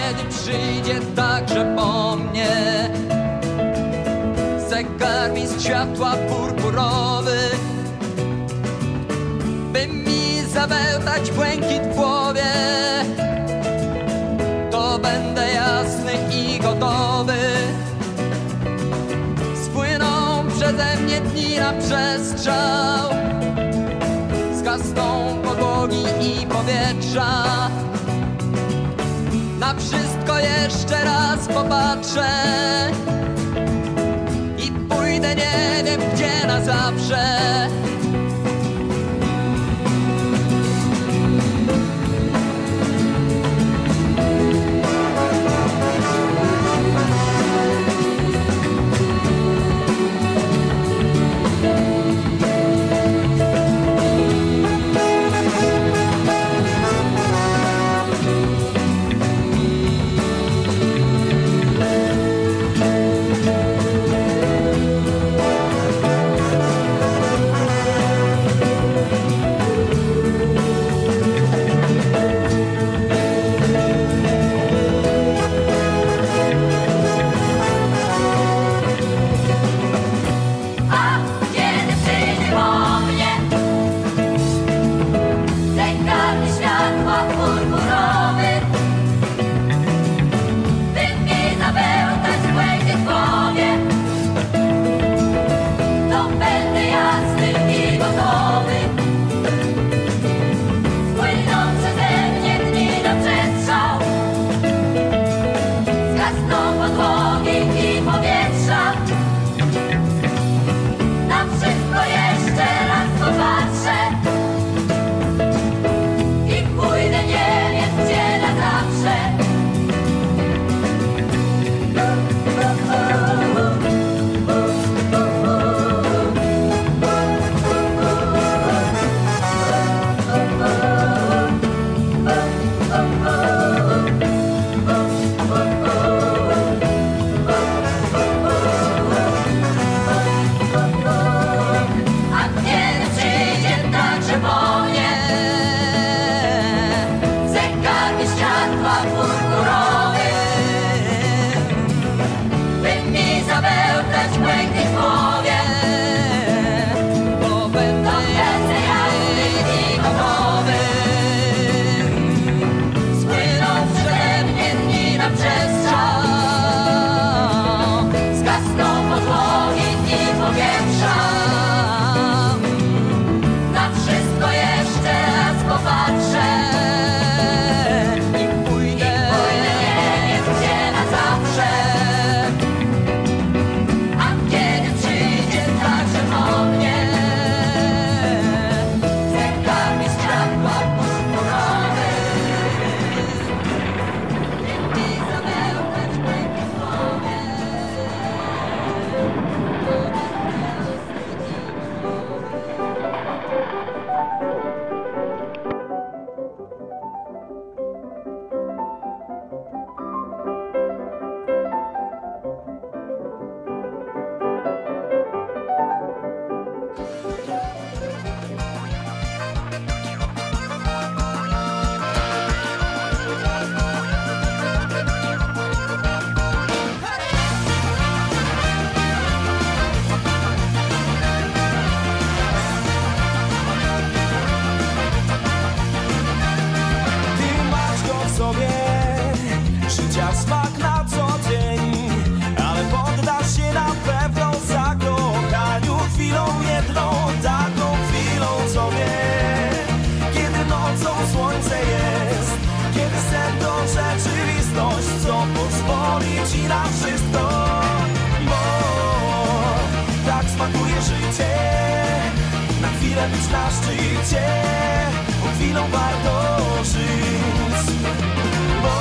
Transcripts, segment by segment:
kiedy przyjdzie także po mnie zegarmistrz światła purpurowy, by mi zawełtać błękit w głowie, to będę jasny i gotowy. Spłyną przeze mnie dni na przestrzał, zgasną podłogi i powietrza. Na wszystko jeszcze raz popatrzę i pójdę nie wiem gdzie na zawsze. Być na szczycie, pod chwilą warto żyć, bo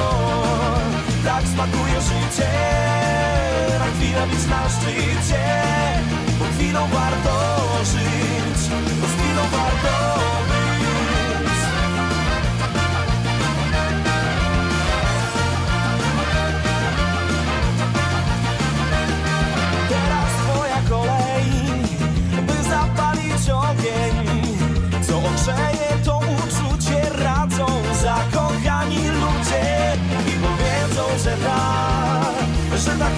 tak smakuje życie. Na chwilę być na szczycie, pod chwilą warto żyć, pod chwilą warto być. Teraz twoja kolej, by zapalić ogień, co ogrzeje to uczucie, radzą zakochani ludzie i powie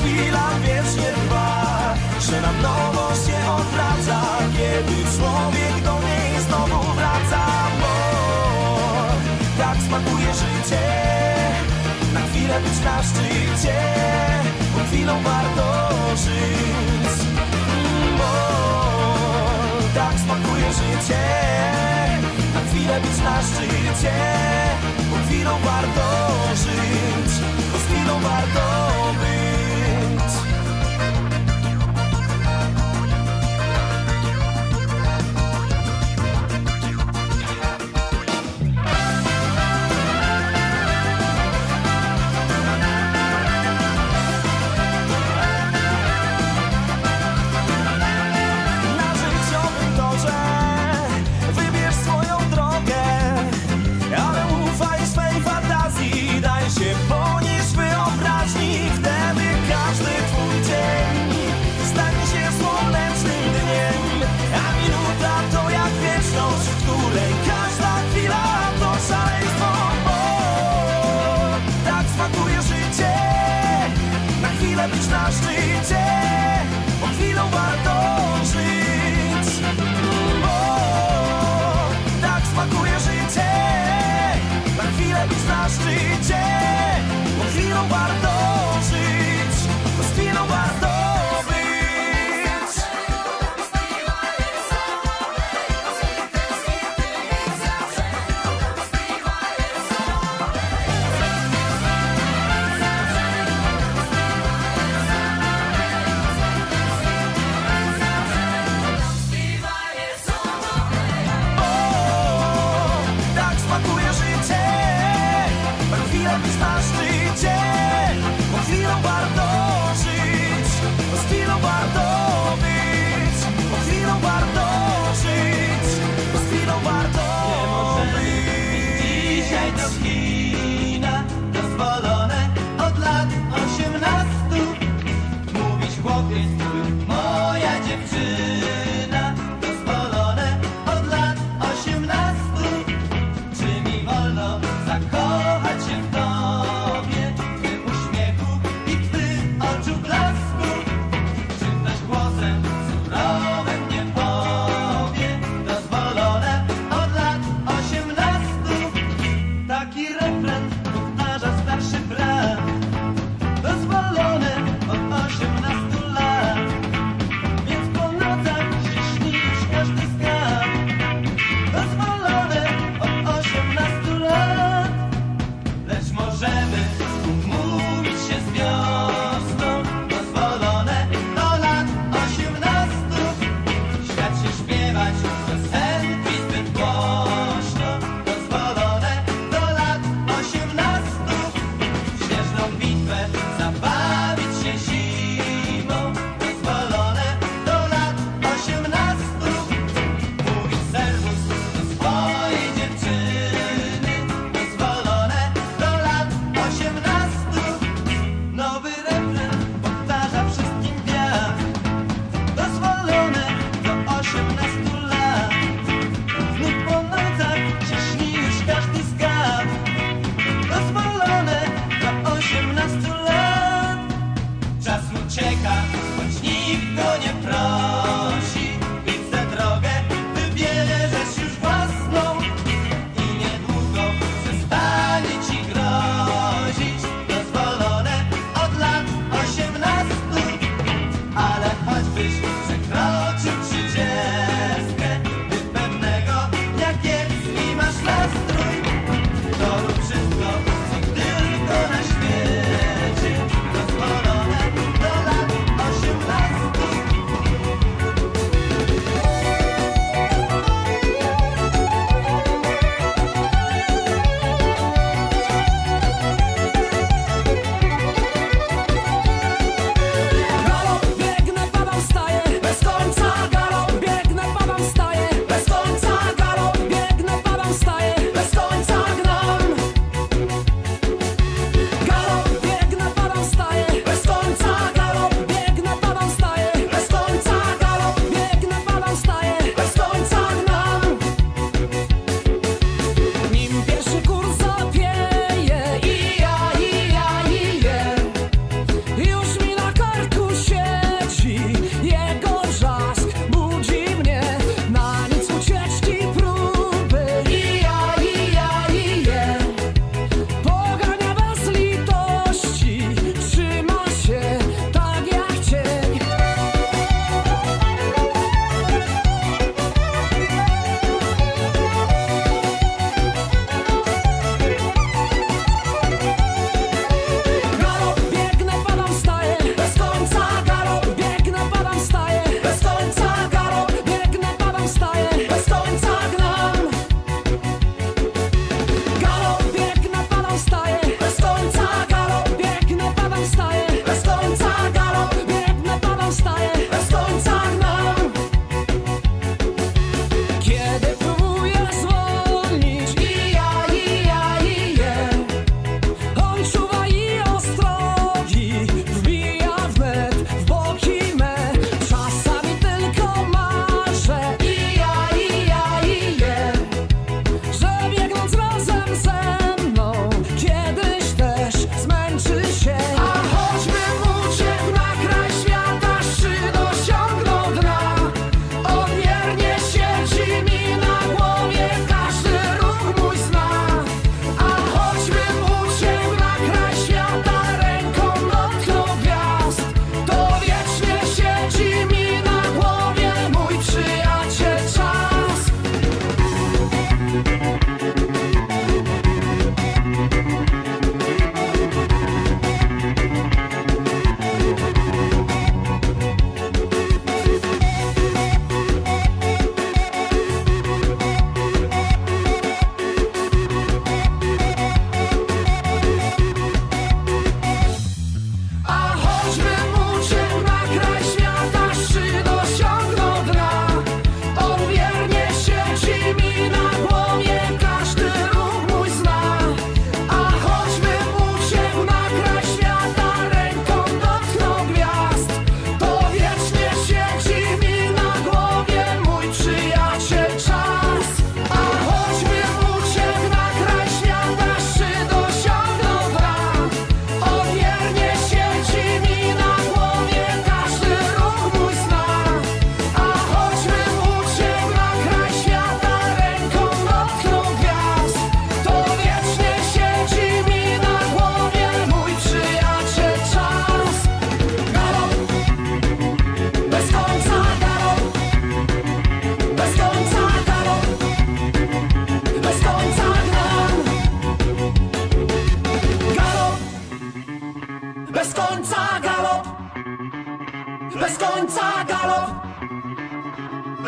chwila wiecznie trwa, że na nowo się odwraca, kiedy człowiek do niej znowu wraca. Bo tak smakuje życie, na chwilę być na szczycie, bo chwilą warto żyć. Bo tak smakuje życie, na chwilę być na szczycie, bo chwilą warto żyć, bo z chwilą warto być. Ponieść wyobraźni,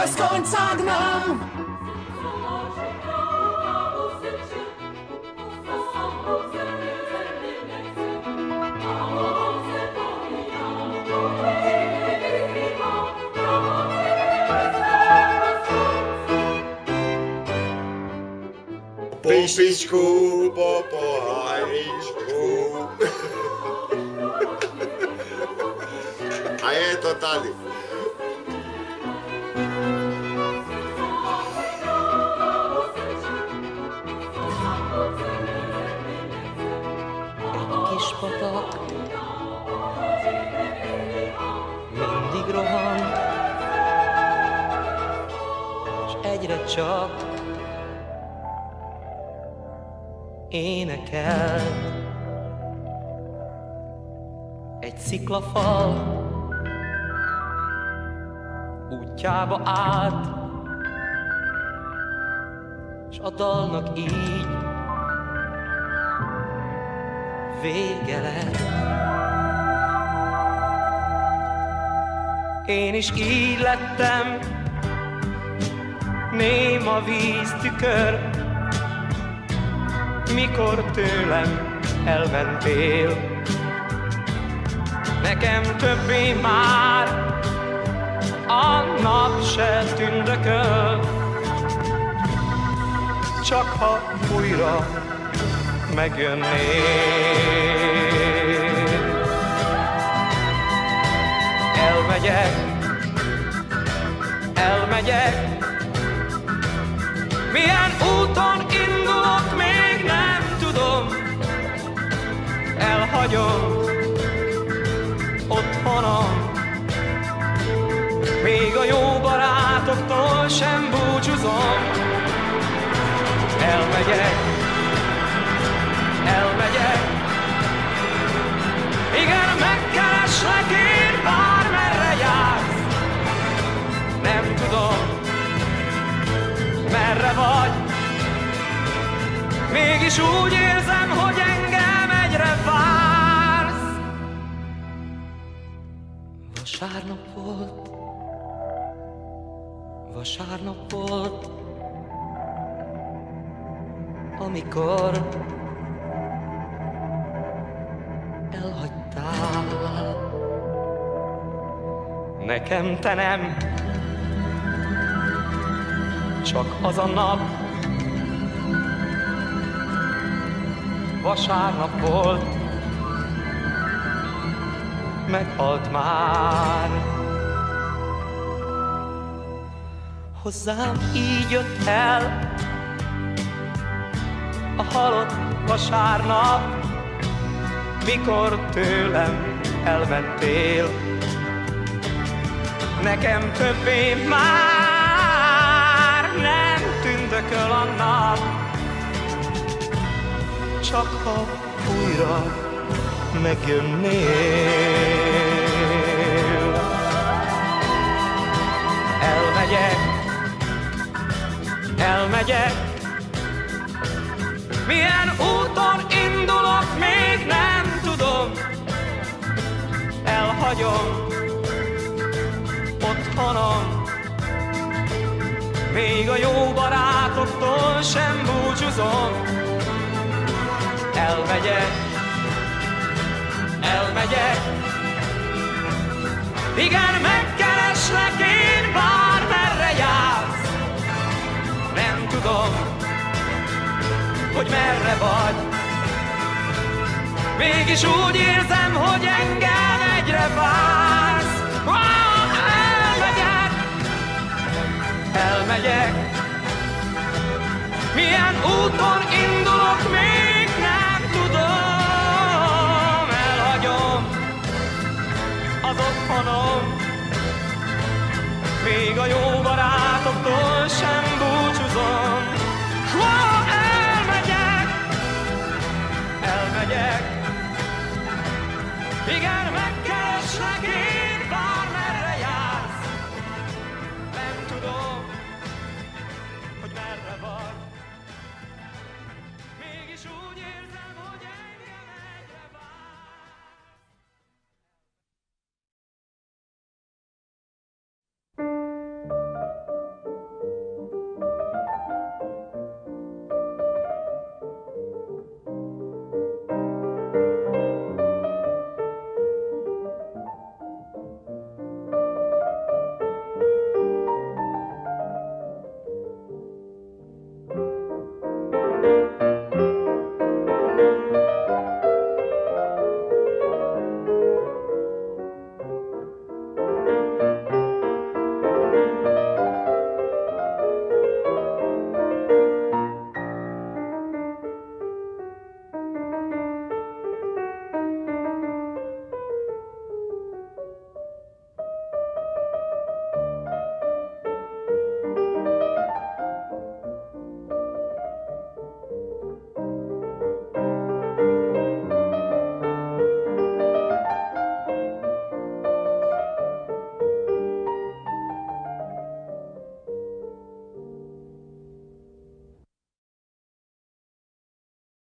bez końca gnam. Po piśku, po pohajčku. A je to tady. Egy kis patak mindig rohan, s egyre csak énekel. Egy sziklafal útjába át, s a dalnak így vége lett. Én is így lettem, néma víztükör, mikor tőlem elmentél. Nekem többé már a nap se tündököl, csak ha újra megjönnél. Elmegyek, milyen úton indulok, még nem tudom. Elhagyom otthonom, még a jó barátoktól sem búcsúzom. Elmegyek, igen, megkereslek én, bármerre jársz. Nem tudom, merre vagy, mégis úgy érzem, hogy engem egyre vársz. Vasárnap volt, amikor elhagytál. Nekem te nem, csak az a nap. Vasárnap volt, meghalt már. Hozzám így jött el a halott vasárnap, mikor tőlem elmentél. Nekem többé már nem tündököl a nap, csak ha újra megjönnél. Elmegyek, milyen úton indulok, még nem tudom. Elhagyom otthonom, még a jó barátoktól sem búcsúzom. Elmegyek, igen, megkereslek én, bármerre jársz. Nem tudom, hogy merre vagy, mégis úgy érzem, hogy engem egyre vársz. Elmegyek, milyen úton indulok, még nem tudom. Elhagyom az otthonom, még a jó barátoktól